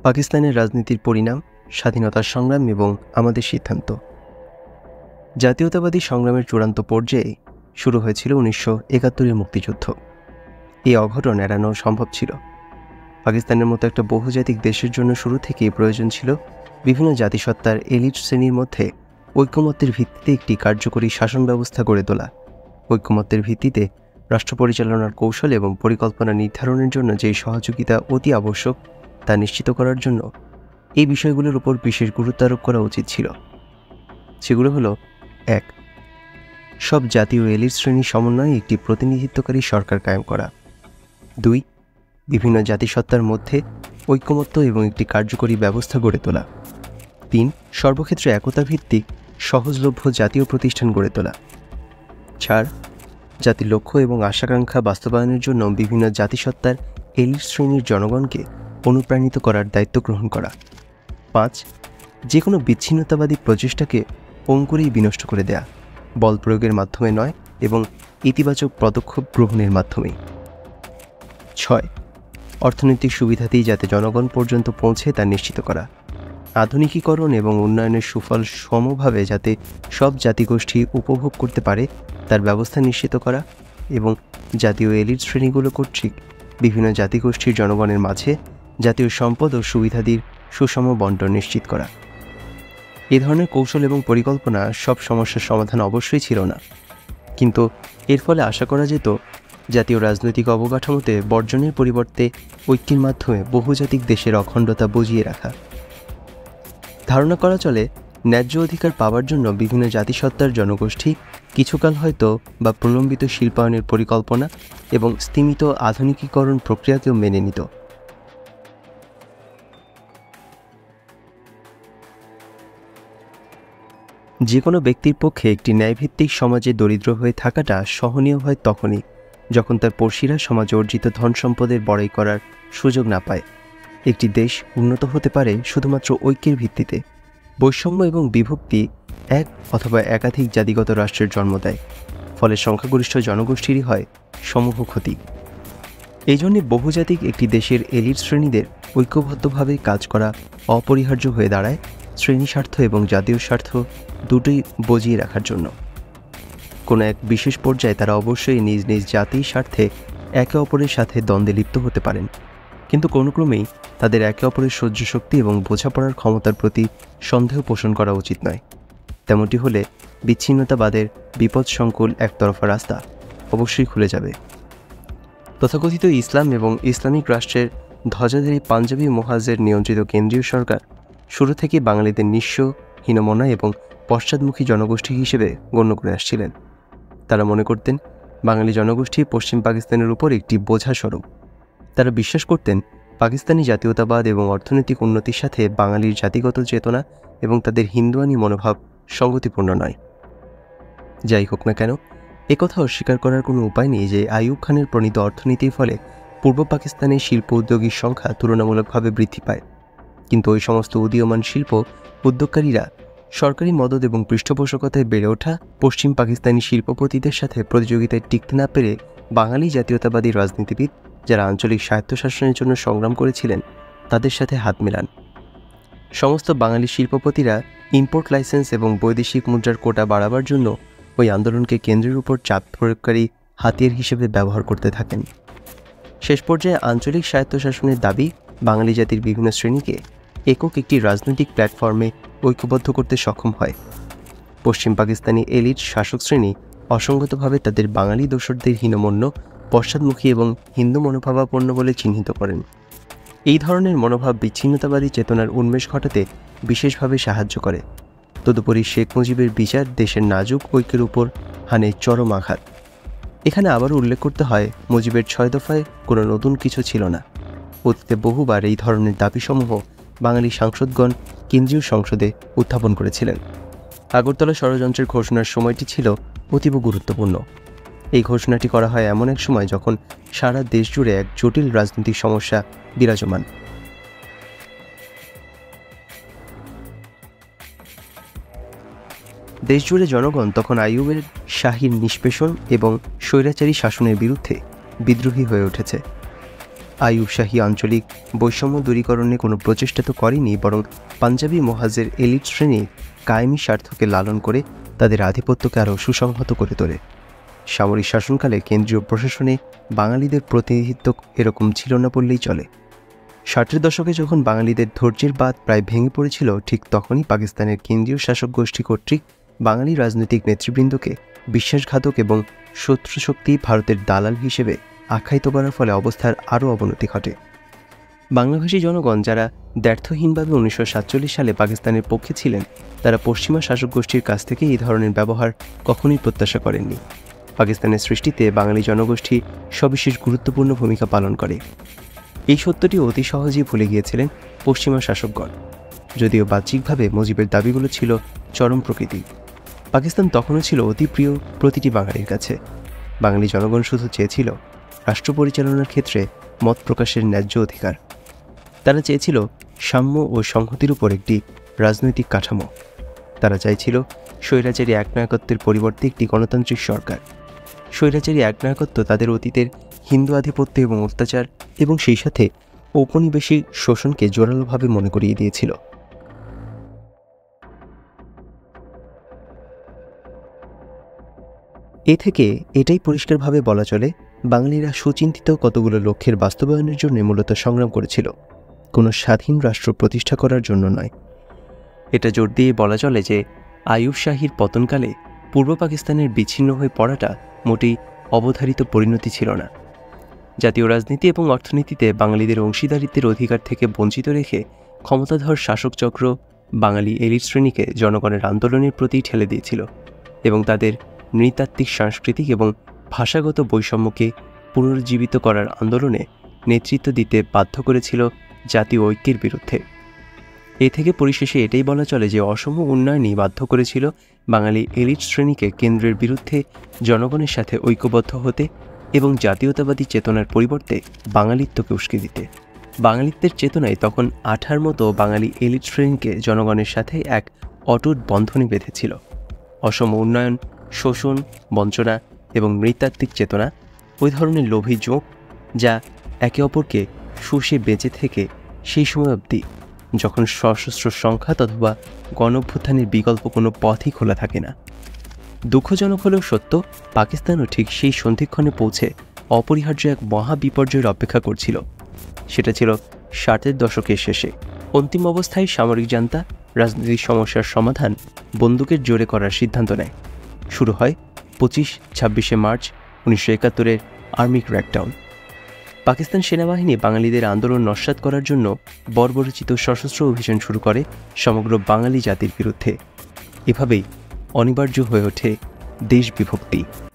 পাকিস্তানের রাজনীতির পরিণাম, স্বাধীনতার সংগ্রাম এবং আমাদের সিদ্ধান্ত। জাতীয়তাবাদী সংগ্রামের চূড়ান্ত পর্যায়ে শুরু হয়েছিল 1971-এর মুক্তিযুদ্ধ। এই অঘটন এড়ানো সম্ভব ছিল। পাকিস্তানের মতো একটা বহুজাতিক দেশের জন্য শুরু থেকেই প্রয়োজন ছিল বিভিন্ন জাতিসত্তার এলিট শ্রেণীর মধ্যে ঐকমত্যের ভিত্তিতে একটি কার্যকরী শাসন ব্যবস্থা গড়ে তোলা। ঐকমত্যের ভিত্তিতে রাষ্ট্র পরিচালনার কৌশল এবং পরিকল্পনা নির্ধারণের জন্য যে সহযোগিতা অতি আবশ্যক তা নিশ্চিত করার জন্য এই বিষয়গুলোর উপর বিশেষ গুরুত্ব আরোপ করা উচিত ছিল। সেগুলো হলো: 1. সব জাতীয় এলিট শ্রেণীর সমন্বয়ে একটি প্রতিনিধিত্বকারী সরকার কায়েম করা। 2. বিভিন্ন জাতিসত্তার মধ্যে ঐকমত্য এবং একটি কার্যকরী ব্যবস্থা গড়ে তোলা। 3. সর্বক্ষেত্রে একতা ভিত্তিক সহজলভ্য জাতীয় প্রতিষ্ঠান গড়ে তোলা। 4. জাতির লক্ষ্য এবং আশাকাঙ্ক্ষা বাস্তবায়নের জন্য বিভিন্ন জাতিসত্তার এলিট শ্রেণীর জনগণকে অনুপ্রাণিত করার দায়িত্ব গ্রহণ করা। 5. যে কোনো বিচ্ছিন্নতাবাদী প্রচেষ্টাকে অঙ্কুরেই বিনষ্ট করে দেয়া, বল প্রয়োগের মাধ্যমে নয় এবং ইতিবাচক পদক্ষেপ গ্রহণের মাধ্যমে। 6. অর্থনৈতিক সুবিধাতেই যাতে জনগণ পর্যন্ত পৌঁছে তা নিশ্চিত করা। আধুনিকীকরণ এবং উন্নয়নের সুফল সমভাবে যাতে সব জাতিগোষ্ঠী উপভোগ করতে পারে তার ব্যবস্থা নিশ্চিত করা এবং জাতীয় এলিট শ্রেণীগুলো কর্তৃক বিভিন্ন জাতিগোষ্ঠীর জনগণের মাঝে জাতীয় সম্পদ ও সুবিধাদির সুষম বণ্টন নিশ্চিত করা। এ ধরনের কৌশল এবং পরিকল্পনা সব সমস্যার সমাধান অবশ্যই ছিল না, কিন্তু এর ফলে আশা করা যেত জাতীয় রাজনৈতিক অবকাঠামোতে বর্জনের পরিবর্তে ঐক্যের মাধ্যমে বহুজাতিক দেশের অখণ্ডতা বজিয়ে রাখা। ধারণা করা চলে ন্যায্য অধিকার পাওয়ার জন্য বিভিন্ন জাতিসত্তার জনগোষ্ঠী কিছুকাল হয়তো বা প্রলম্বিত শিল্পায়নের পরিকল্পনা এবং স্তিমিত আধুনিকীকরণ প্রক্রিয়াকেও মেনে নিত। যে কোনো ব্যক্তির পক্ষে একটি ন্যায়ভিত্তিক সমাজে দরিদ্র হয়ে থাকাটা সহনীয় হয় তখনই যখন তার পড়শিরা সমাজে অর্জিত ধন সম্পদের বড়াই করার সুযোগ না পায়। একটি দেশ উন্নত হতে পারে শুধুমাত্র ঐক্যের ভিত্তিতে। বৈষম্য এবং বিভক্তি এক অথবা একাধিক জাতিগত রাষ্ট্রের জন্ম দেয়, ফলে সংখ্যাগরিষ্ঠ জনগোষ্ঠীরই হয় সমূহ ক্ষতি। এই জন্যে বহুজাতিক একটি দেশের এলিট শ্রেণীদের ঐক্যবদ্ধভাবে কাজ করা অপরিহার্য হয়ে দাঁড়ায় শ্রেণী স্বার্থ এবং জাতীয় স্বার্থ দুটোই বজিয়ে রাখার জন্য। কোনো এক বিশেষ পর্যায়ে তারা অবশ্যই নিজ নিজ জাতির স্বার্থে একে অপরের সাথে দ্বন্দ্বে লিপ্ত হতে পারেন, কিন্তু কোনো ক্রমেই তাদের একে অপরের সহ্য শক্তি এবং বোঝাপড়ার ক্ষমতার প্রতি সন্দেহ পোষণ করা উচিত নয়। তেমনটি হলে বিচ্ছিন্নতাবাদের বিপদসংকুল একতরফা রাস্তা অবশ্যই খুলে যাবে। তথাকথিত ইসলাম এবং ইসলামিক রাষ্ট্রের ধ্বজাধারী পাঞ্জাবি মোহাজের নিয়ন্ত্রিত কেন্দ্রীয় সরকার শুরু থেকে বাঙালিদের নিঃস্ব, হীনমনা এবং পশ্চাদমুখী জনগোষ্ঠী হিসেবে গণ্য করে আসছিলেন। তারা মনে করতেন বাঙালি জনগোষ্ঠী পশ্চিম পাকিস্তানের উপর একটি বোঝা স্বরূপ। তারা বিশ্বাস করতেন পাকিস্তানি জাতীয়তাবাদ এবং অর্থনৈতিক উন্নতির সাথে বাঙালির জাতিগত চেতনা এবং তাদের হিন্দুয়ানি মনোভাব সঙ্গতিপূর্ণ নয়। যাই হোক না কেন, একথা অস্বীকার করার কোনো উপায় নেই যে আইয়ুব খানের প্রণীত অর্থনীতির ফলে পূর্ব পাকিস্তানের শিল্প উদ্যোগীর সংখ্যা তুলনামূলকভাবে বৃদ্ধি পায়, কিন্তু ওই সমস্ত উদীয়মান শিল্প উদ্যোগকারীরা সরকারি মদদ এবং পৃষ্ঠপোষকতায় বেড়ে ওঠা পশ্চিম পাকিস্তানি শিল্পপতিদের সাথে প্রতিযোগিতায় টিকতে না পেরে বাঙালি জাতীয়তাবাদী রাজনীতিবিদ যারা আঞ্চলিক স্বায়ত্তশাসনের জন্য সংগ্রাম করেছিলেন তাদের সাথে হাত মেলান। সমস্ত বাঙালি শিল্পপতিরা ইম্পোর্ট লাইসেন্স এবং বৈদেশিক মুদ্রার কোটা বাড়াবার জন্য ওই আন্দোলনকে কেন্দ্রের উপর চাপ প্রয়োগকারী হাতিয়ার হিসেবে ব্যবহার করতে থাকেন। শেষ পর্যায়ে আঞ্চলিক স্বায়ত্তশাসনের দাবি বাঙালি জাতির বিভিন্ন শ্রেণীকে একক একটি রাজনৈতিক প্ল্যাটফর্মে ঐক্যবদ্ধ করতে সক্ষম হয়। পশ্চিম পাকিস্তানি এলিট শাসক শ্রেণী অসঙ্গতভাবে তাদের বাঙালি দোসরদের হীনমন্য, পশ্চাদমুখী এবং হিন্দু মনোভাবাপন্ন বলে চিহ্নিত করেন। এই ধরনের মনোভাব বিচ্ছিন্নতাবাদী চেতনার উন্মেষ ঘটাতে বিশেষভাবে সাহায্য করে। তদুপরি শেখ মুজিবের বিচার দেশের নাজুক ঐক্যের উপর হানে চরম আঘাত। এখানে আবারও উল্লেখ করতে হয় মুজিবের 6 দফায় কোনো নতুন কিছু ছিল না। অতীতে বহুবার এই ধরনের দাবিসমূহ বাঙালি সাংসদগণ কেন্দ্রীয় সংসদে উত্থাপন করেছিলেন। আগরতলা ষড়যন্ত্রের ঘোষণার সময়টি ছিল অতীব গুরুত্বপূর্ণ। এই ঘোষণাটি করা হয় এমন এক সময় যখন সারা দেশ জুড়ে এক জটিল রাজনৈতিক সমস্যা বিরাজমান। দেশজুড়ে জনগণ তখন আইয়ুবের শাহীর নিষ্পেষণ এবং স্বৈরাচারী শাসনের বিরুদ্ধে বিদ্রোহী হয়ে উঠেছে। আইয়ুব শাহী আঞ্চলিক বৈষম্য দূরীকরণে কোনো প্রচেষ্টা তো করেনি, বরং পাঞ্জাবি মোহাজের এলিট শ্রেণী কায়েমি স্বার্থকে লালন করে তাদের আধিপত্যকে আরও সুসংহত করে তোলে। সামরিক শাসনকালে কেন্দ্রীয় প্রশাসনে বাঙালিদের প্রতিনিধিত্ব এরকম ছিল না বললেই চলে। 60-এর দশকে যখন বাঙালিদের ধৈর্যের বাঁধ প্রায় ভেঙে পড়েছিল, ঠিক তখনই পাকিস্তানের কেন্দ্রীয় শাসক গোষ্ঠী কর্তৃক বাঙালি রাজনৈতিক নেতৃবৃন্দকে বিশ্বাসঘাতক এবং শত্রু শক্তি ভারতের দালাল হিসেবে আখ্যায়িত করার ফলে অবস্থার আরও অবনতি ঘটে। বাংলাভাষী জনগণ যারা দ্ব্যর্থহীনভাবে 1947 সালে পাকিস্তানের পক্ষে ছিলেন, তারা পশ্চিমা শাসক গোষ্ঠীর কাছ থেকে এই ধরনের ব্যবহার কখনোই প্রত্যাশা করেননি। পাকিস্তানের সৃষ্টিতে বাঙালি জনগোষ্ঠী সবিশেষ গুরুত্বপূর্ণ ভূমিকা পালন করে। এই সত্যটি অতি সহজেই ভুলে গিয়েছিলেন পশ্চিমা শাসকগণ, যদিও বাহ্যিকভাবে মুজিবের দাবিগুলো ছিল চরম প্রকৃতি। পাকিস্তান তখনও ছিল অতি প্রিয় প্রতিটি বাঙালির কাছে। বাঙালি জনগণ শুধু চেয়েছিল রাষ্ট্র পরিচালনার ক্ষেত্রে মত প্রকাশের ন্যায্য অধিকার। তারা চেয়েছিল সাম্য ও সংহতির উপর একটি রাজনৈতিক কাঠামো। তারা চাইছিল স্বৈরাচারী একনায়কত্বের পরিবর্তে একটি গণতান্ত্রিক সরকার। স্বৈরাচারী একনায়কত্ব তাদের অতীতের হিন্দু আধিপত্য এবং অত্যাচার এবং সেই সাথে ঔপনিবেশিক শোষণকে জোরালোভাবে মনে করিয়ে দিয়েছিল। এ থেকে এটাই পরিষ্কারভাবে বলা চলে, বাঙালিরা সুচিন্তিত কতগুলো লক্ষ্যের বাস্তবায়নের জন্য মূলত সংগ্রাম করেছিল, কোনো স্বাধীন রাষ্ট্র প্রতিষ্ঠা করার জন্য নয়। এটা জোর দিয়ে বলা চলে যে আইয়ুব শাহীর পতনকালে পূর্ব পাকিস্তানের বিচ্ছিন্ন হয়ে পড়াটা মোটেই অবধারিত পরিণতি ছিল না। জাতীয় রাজনীতি এবং অর্থনীতিতে বাঙালিদের অংশীদারিত্বের অধিকার থেকে বঞ্চিত রেখে ক্ষমতাধর শাসকচক্র বাঙালি এলিট শ্রেণীকে জনগণের আন্দোলনের প্রতি ঠেলে দিয়েছিল এবং তাদের নৃতাত্ত্বিক, সাংস্কৃতিক এবং ভাষাগত বৈষম্যকে পুনরুজ্জীবিত করার আন্দোলনে নেতৃত্ব দিতে বাধ্য করেছিল জাতীয় ঐক্যের বিরুদ্ধে। এ থেকে পরিশেষে এটাই বলা চলে যে অসম উন্নয়নই বাধ্য করেছিল বাঙালি এলিট শ্রেণীকে কেন্দ্রের বিরুদ্ধে জনগণের সাথে ঐক্যবদ্ধ হতে এবং জাতীয়তাবাদী চেতনার পরিবর্তে বাঙালিত্বকে উস্কে দিতে। বাঙালিত্বের চেতনায় তখন আঠার মতো বাঙালি এলিট শ্রেণীকে জনগণের সাথে এক অটুট বন্ধনে বেঁধেছিল। অসম উন্নয়ন, শোষণ, বঞ্চনা এবং নৃতাত্ত্বিক চেতনা ওই ধরনের লোভী জোঁক যা একে অপরকে শুষে বেঁচে থেকে সেই সময় অবধি যখন সশস্ত্র সংঘাত অথবা গণঅভ্যুত্থানের বিকল্প কোনো পথই খোলা থাকে না। দুঃখজনক হলেও সত্য, পাকিস্তানও ঠিক সেই সন্ধিক্ষণে পৌঁছে অপরিহার্য এক মহা বিপর্যয়ের অপেক্ষা করছিল। সেটা ছিল 60-এর দশকের শেষে। অন্তিম অবস্থায় সামরিক জান্তা রাজনৈতিক সমস্যার সমাধান বন্দুকের জোরে করার সিদ্ধান্ত নেয়। শুরু হয় 25-26 মার্চ 1971-এর আর্মি ক্র্যাকডাউন। পাকিস্তান সেনাবাহিনী বাঙালিদের আন্দোলন নস্যাৎ করার জন্য বর্বরচিত সশস্ত্র অভিযান শুরু করে সমগ্র বাঙালি জাতির বিরুদ্ধে। এভাবেই অনিবার্য হয়ে ওঠে দেশ বিভক্তি।